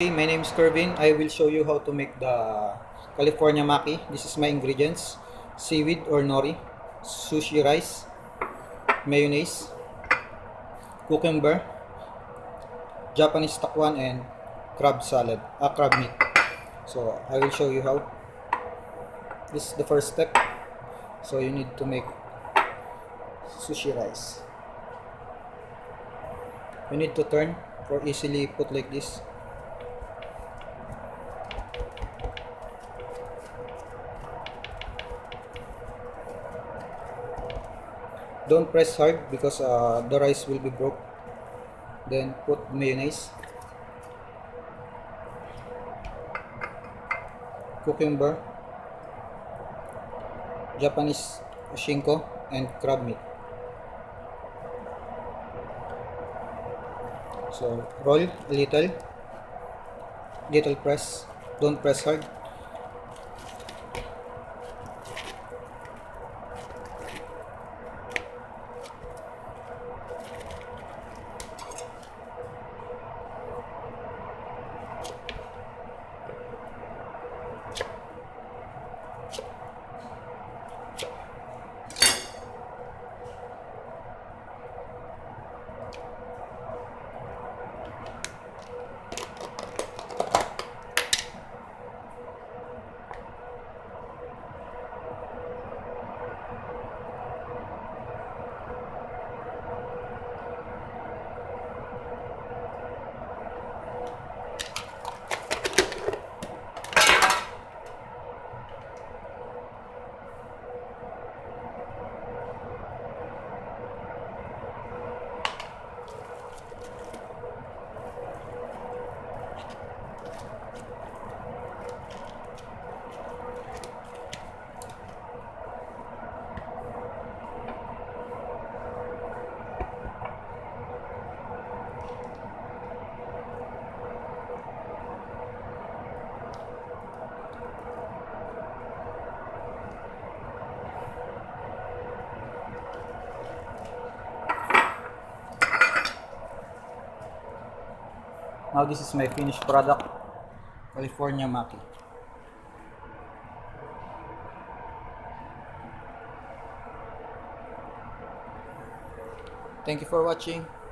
My name is Kervin. I will show you how to make the California Maki. This is my ingredients: seaweed or nori, sushi rice, mayonnaise, cucumber, Japanese takwan, and crab salad, crab meat. So I will show you how. This is the first step. So you need to make sushi rice. You need to turn for easily put like this. Don't press hard because the rice will be broke. Then put mayonnaise, cucumber, Japanese shinko, and crab meat. So roll a little press. Don't press hard. Now this is my finished product, California Maki. Thank you for watching.